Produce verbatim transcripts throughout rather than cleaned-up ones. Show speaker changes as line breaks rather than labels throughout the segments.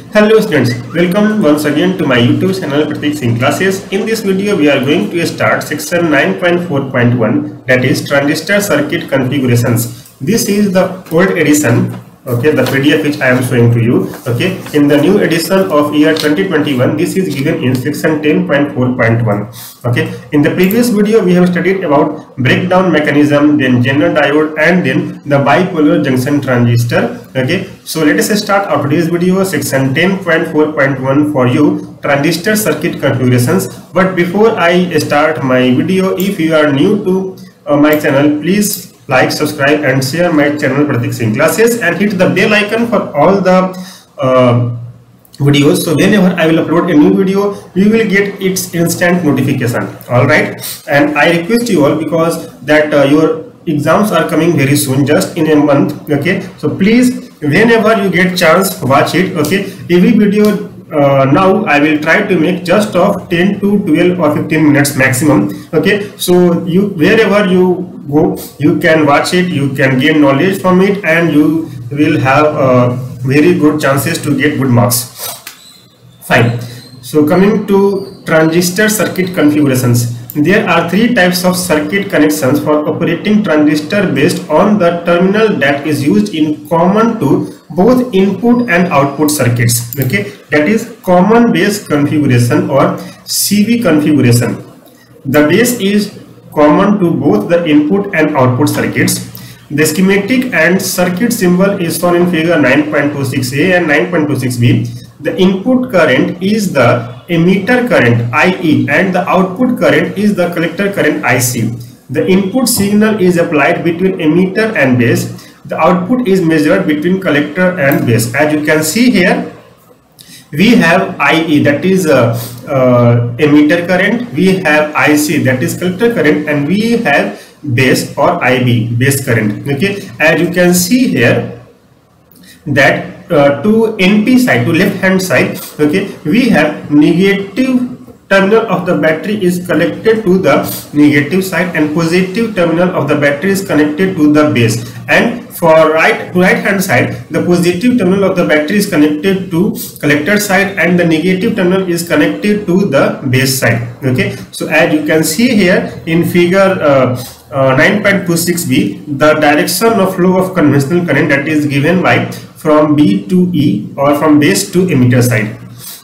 Hello students, welcome once again to my YouTube channel Pratik Singh Classes. In this video we are going to start section nine point four point one, that is transistor circuit configurations. This is the old edition, okay, the P D F which I am showing to you. Okay, in the new edition of year twenty twenty-one, this is given in section ten point four point one. Okay, in the previous video we have studied about breakdown mechanism, then Zener diode, and then the bipolar junction transistor. Okay, so let us start our today's video, section ten point four point one for you, transistor circuit configurations. But before I start my video, if you are new to uh, my channel, please like, subscribe and share my channel Pratik Singh Classes, and hit the bell icon for all the uh, videos. So whenever I will upload a new video, you will get its instant notification. All right, and I request you all, because that uh, your exams are coming very soon, just in a month. Okay, so please, whenever you get chance, watch it. Okay, every video uh, now I will try to make just of ten to twelve or fifteen minutes maximum. Okay, so you, wherever you go, you can watch it, you can gain knowledge from it, and you will have uh, very good chances to get good marks. Fine. So coming to transistor circuit configurations, there are three types of circuit connections for operating transistor based on the terminal that is used in common to both input and output circuits. Okay, that is common base configuration or C B configuration. The base is common to both the input and output circuits. The schematic and circuit symbol is shown in figure nine point two six A and nine point two six B. The input current is the emitter current I E and the output current is the collector current I C. The input signal is applied between emitter and base. The output is measured between collector and base. As you can see here, we have I E, that is uh, uh, emitter current, we have I C, that is collector current, and we have base or I B, base current. Okay, as you can see here, that uh, to N P side, to left hand side, okay, we have negative terminal of the battery is connected to the negative side, and positive terminal of the battery is connected to the base. And for right to right hand side, the positive terminal of the battery is connected to collector side, and the negative terminal is connected to the base side. Okay, so as you can see here in figure uh, uh, nine point two six B, the direction of flow of conventional current that is given by from B to E, or from base to emitter side.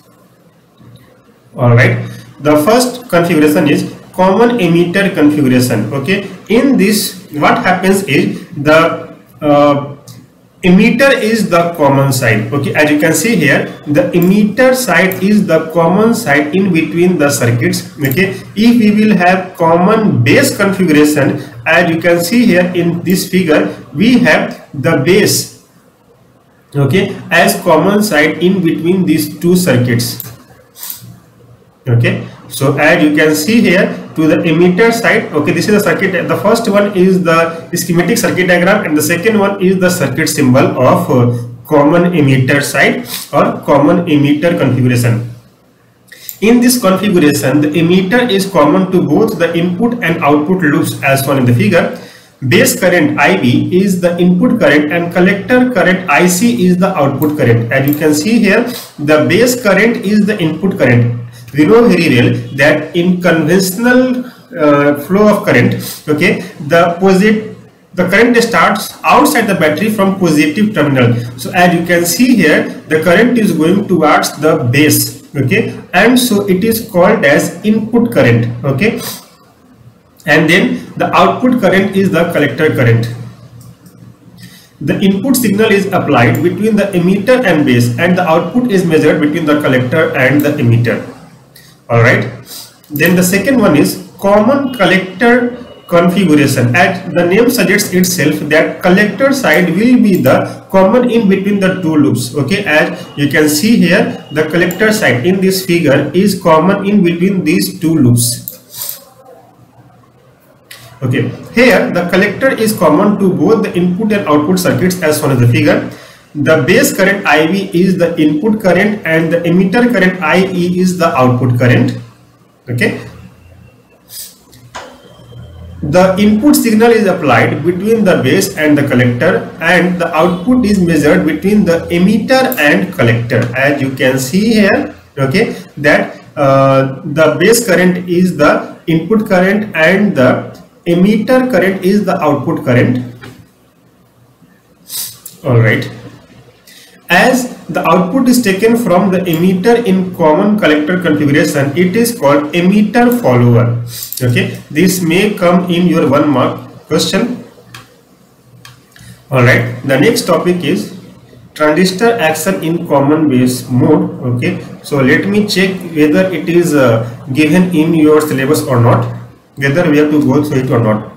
All right, the first configuration is common emitter configuration. Okay, in this what happens is the uh, emitter is the common side. Okay, as you can see here, the emitter side is the common side in between the circuits. Okay, if we will have common base configuration, as you can see here in this figure, we have the base, okay, as common side in between these two circuits. Okay, so as you can see here, to the emitter side, okay, this is the circuit. The first one is the schematic circuit diagram, and the second one is the circuit symbol of uh, common emitter side or common emitter configuration. In this configuration, the emitter is common to both the input and output loops as shown in the figure. Base current I B is the input current, and collector current I C is the output current. As you can see here, the base current is the input current. We know very well that in conventional uh, flow of current, okay, the positive the current starts outside the battery from positive terminal. So as you can see here, the current is going towards the base. Okay, and so it is called as input current. Okay, and then the output current is the collector current. The input signal is applied between the emitter and base, and the output is measured between the collector and the emitter. All right, then the second one is common collector configuration. As the name suggests itself, that collector side will be the common in between the two loops. Okay, as you can see here, the collector side in this figure is common in between these two loops. Okay, here the collector is common to both the input and output circuits as shown in the figure. The base current I B is the input current, and the emitter current I E is the output current. Okay, The input signal is applied between the base and the collector, and the output is measured between the emitter and collector. As you can see here, okay, that uh, the base current is the input current and the emitter current is the output current. All right. As the output is taken from the emitter in common collector configuration, it is called emitter follower. Okay, this may come in your one mark question. All right, the next topic is transistor action in common base mode. Okay, so let me check whether it is uh, given in your syllabus or not, whether we have to go through it or not.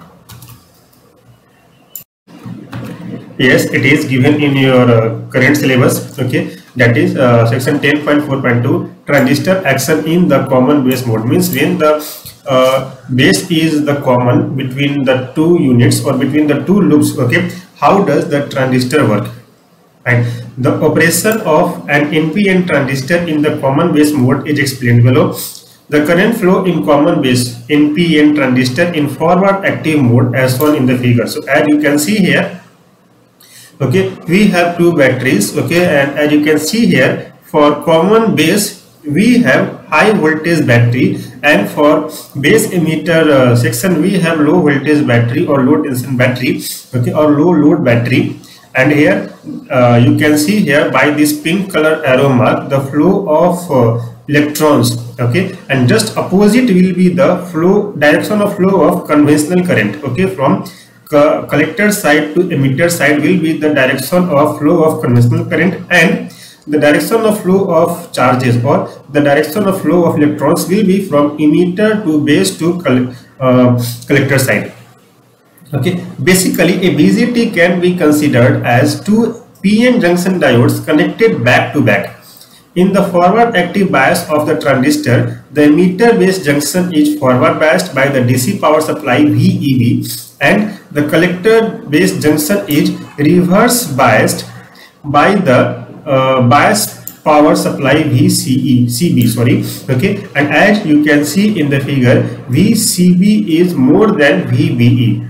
Yes, it is given in your uh, current syllabus. Okay, that is uh, section ten point four point two, transistor action in the common base mode. Means when the uh, base is the common between the two units or between the two loops. Okay, how does the transistor work? And the operation of an N P N transistor in the common base mode is explained below. The current flow in common base N P N transistor in forward active mode as shown in the figure. So as you can see here, okay, we have two batteries. Okay, and as you can see here, for common base we have high voltage battery, and for base emitter uh, section we have low voltage battery or low tension battery. Okay, or low load battery. And here uh, you can see here by this pink color arrow mark the flow of uh, electrons. Okay, and just opposite will be the flow direction of flow of conventional current. Okay, from co collector side to emitter side will be the direction of flow of conventional current, and the direction of flow of charges or the direction of flow of electrons will be from emitter to base to coll uh, collector side. Okay, basically a B J T can be considered as two P N junction diodes connected back to back. In the forward active bias of the transistor, the emitter base junction is forward biased by the D C power supply V E B, and the collector base junction is reverse biased by the uh, bias power supply V C E C B. Sorry. Okay, and as you can see in the figure, V C B is more than V B E.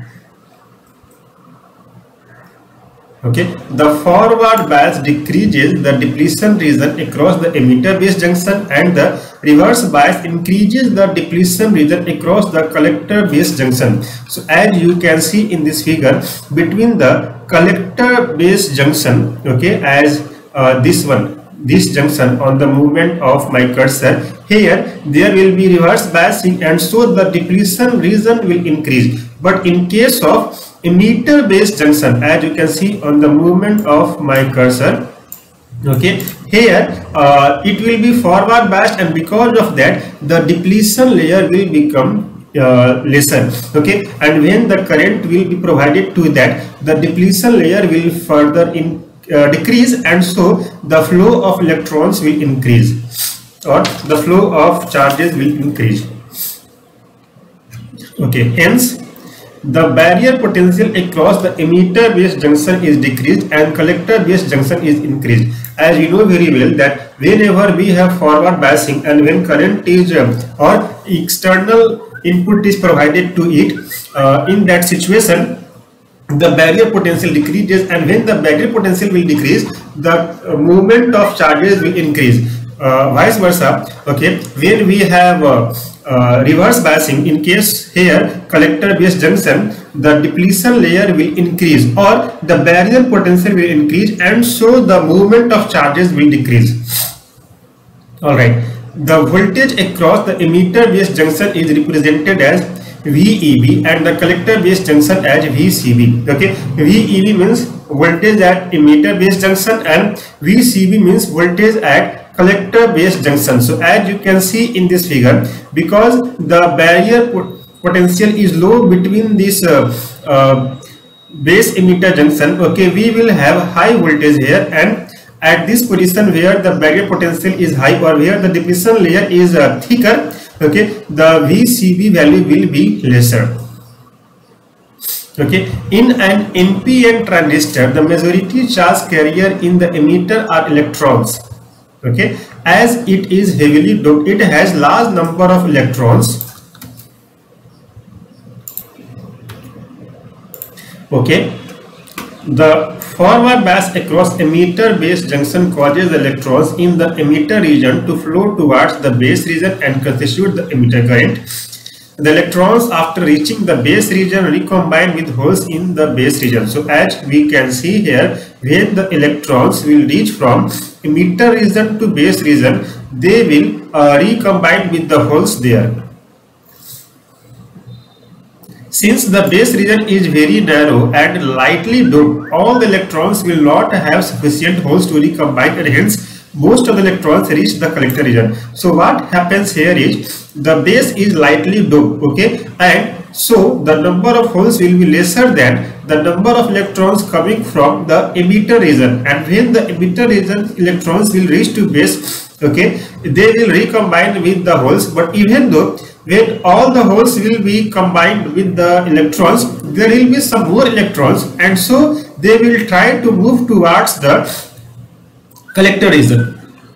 Okay, the forward bias decreases the depletion region across the emitter base junction, and the reverse bias increases the depletion region across the collector base junction. So as you can see in this figure, between the collector base junction, okay, as uh, this one, this junction on the movement of my cursor, here there will be reverse biasing, and so the depletion region will increase. But in case of emitter base junction, as you can see on the movement of my cursor, okay, here uh, it will be forward biased, and because of that the depletion layer will become uh, lesser. Okay, and when the current will be provided to that, the depletion layer will further in uh, decrease, and so the flow of electrons will increase, or the flow of charges will increase. Okay, hence the barrier potential across the emitter base junction is decreased and collector base junction is increased. As you know very well that whenever we have forward biasing and when current is um, or external input is provided to it, uh, in that situation the barrier potential decreases, and when the barrier potential will decrease, the uh, movement of charges will increase. Uh, vice versa. Okay, when we have uh, uh, reverse biasing, in case here collector base junction, the depletion layer will increase or the barrier potential will increase, and so the movement of charges will decrease. All right, the voltage across the emitter base junction is represented as V E B and the collector base junction as V C B. Okay, V E B means voltage at emitter base junction and V C B means voltage at collector base junction. So as you can see in this figure, because the barrier potential is low between this uh, uh, base emitter junction, okay, we will have high voltage here, and at this position where the barrier potential is high or where the depletion layer is uh, thicker, okay, the V C B value will be lesser. Okay, in an N P N transistor, the majority charge carrier in the emitter are electrons. Okay, as it is heavily doped, it has large number of electrons. Okay, the forward bias across emitter base junction causes the electrons in the emitter region to flow towards the base region and constitute the emitter current. The electrons, after reaching the base region, recombine with holes in the base region. So as we can see here, when the electrons will reach from emitter region to base region, they will uh, recombine with the holes there. Since the base region is very narrow and lightly doped, all the electrons will not have sufficient holes to recombine, and hence most of the electrons reach the collector region. So what happens here is the base is lightly doped, okay, and so the number of holes will be lesser than the number of electrons coming from the emitter region, and when the emitter region electrons will reach to base, okay, they will recombine with the holes. But even though when all the holes will be combined with the electrons, there will be some more electrons, and so they will try to move towards the collector region.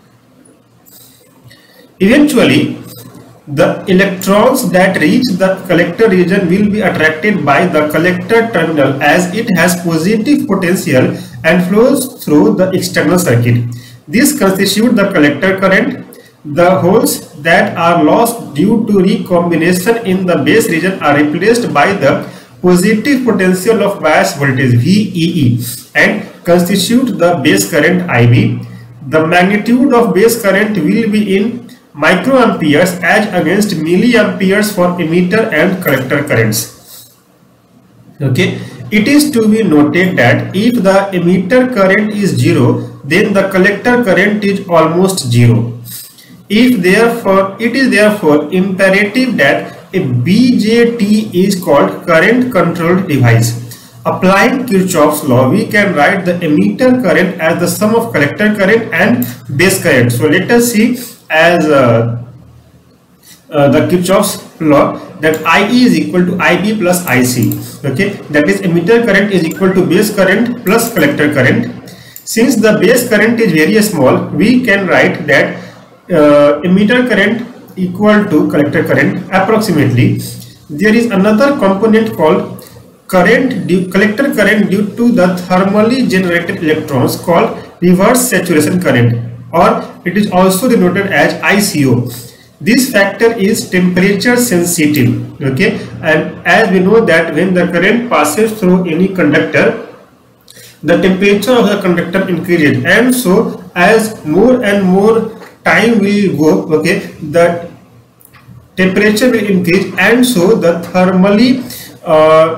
Eventually, the electrons that reach the collector region will be attracted by the collector terminal, as it has positive potential and flows through the external circuit. This constitutes the collector current. The holes that are lost due to recombination in the base region are replaced by the positive potential of bias voltage V E E and constitute the base current I B. The magnitude of base current will be in microamperes as against milliamperes for emitter and collector currents. Okay, it is to be noted that if the emitter current is zero, then the collector current is almost zero. If therefore it is therefore imperative that a B J T is called current controlled device. Applying Kirchhoff's law, we can write the emitter current as the sum of collector current and base current. So let us see as uh, uh, the Kirchhoff's law, that I E is equal to I B plus I C. Okay, that is emitter current is equal to base current plus collector current. Since the base current is very small, we can write that uh, emitter current equal to collector current approximately. There is another component called current due, collector current due to the thermally generated electrons called reverse saturation current, or it is also denoted as I C O. This factor is temperature sensitive. Okay, and as we know that when the current passes through any conductor, the temperature of the conductor increases, and so as more and more time will go, okay, the temperature will increase, and so the thermally uh,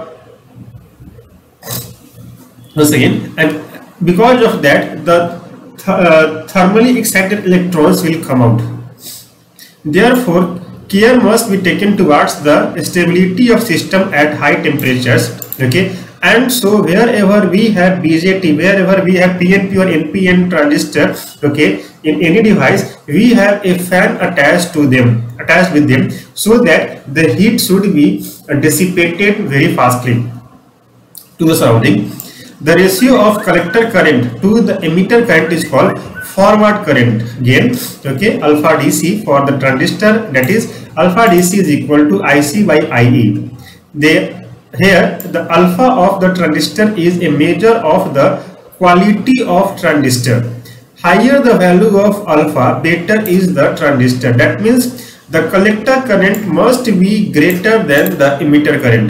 once again and because of that the th uh, thermally excited electrons will come out. Therefore, care must be taken towards the stability of system at high temperatures. Okay, and so wherever we have B J T, wherever we have P N P or N P N transistor, okay, in any device, we have a fan attached to them, attached with them, so that the heat should be dissipated very fastly to the surrounding. The ratio of collector current to the emitter current is called forward current gain. Okay, alpha D C for the transistor, that is alpha D C is equal to I C by I E. They Here the alpha of the transistor is a measure of the quality of transistor. Higher the value of alpha, better is the transistor. That means the collector current must be greater than the emitter current.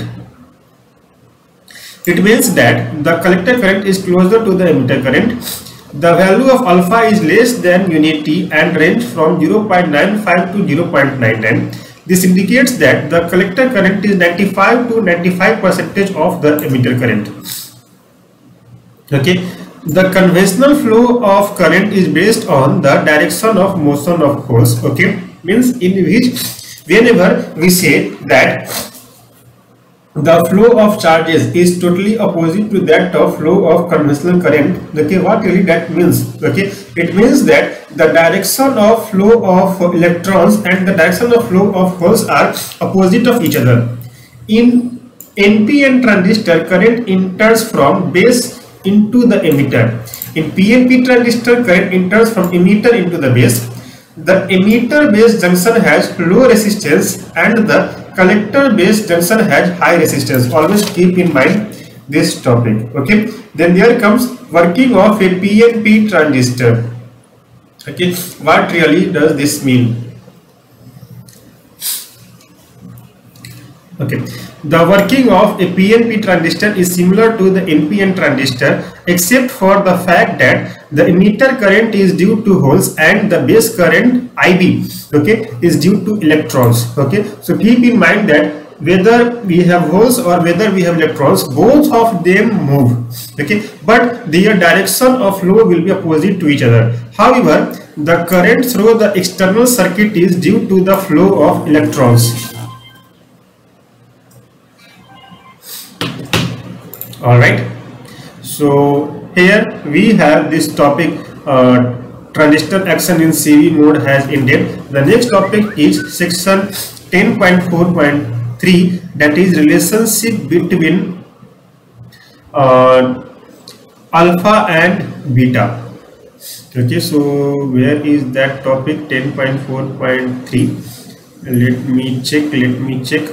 It means that the collector current is closer to the emitter current. The value of alpha is less than unity and range from zero point nine five to zero point nine nine. This indicates that the collector current is ninety-five to ninety-five percent of the emitter current. Okay, the conventional flow of current is based on the direction of motion of holes. Okay, means in which whenever we say that the flow of charges is totally opposite to that of flow of conventional current. Okay, what really that means? Okay, it means that the direction of flow of electrons and the direction of flow of holes are opposite of each other. In N P N transistor, current enters from base into the emitter. In P N P transistor, current enters from emitter into the base. The emitter base junction has low resistance and the collector base junction has high resistance. Always keep in mind this topic. Okay, then there comes working of a P N P transistor. Okay, what really does this mean? Okay, the working of a P N P transistor is similar to the N P N transistor, except for the fact that the emitter current is due to holes and the base current I B, okay, is due to electrons. Okay, so keep in mind that whether we have holes or whether we have electrons, both of them move. Okay, but their direction of flow will be opposite to each other. However, the current through the external circuit is due to the flow of electrons. All right, so here we have this topic, uh, transistor action in C V mode has ended. The next topic is section ten point four point three, that is relationship between uh, alpha and beta. Okay, so where is that topic? Ten point four point three. Let me check. Let me check.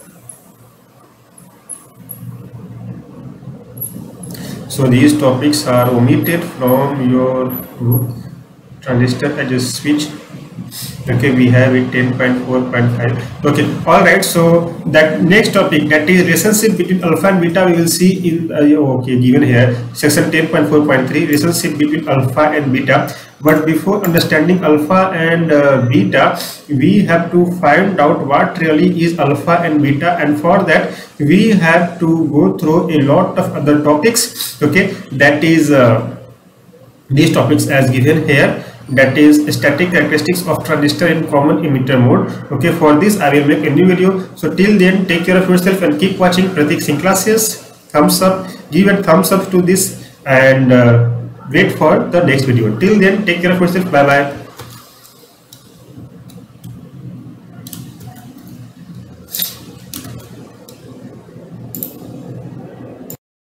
So these topics are omitted from your book, transistor as a switch. Okay, we have it ten point four point five. Okay, all right, so that next topic, that is relationship between alpha and beta, we will see in uh, okay, given here section ten point four point three, relationship between alpha and beta. But before understanding alpha and uh, beta, we have to find out what really is alpha and beta, and for that we have to go through a lot of other topics. Okay, that is uh, these topics as given here, that is static characteristics of transistor in common emitter mode. Okay, for this I will make a new video. So till then, take care of yourself and keep watching Pratik Singh classes. Thumbs up, give a thumbs up to this, and uh, wait for the next video. Till then, take care of yourself. Bye bye.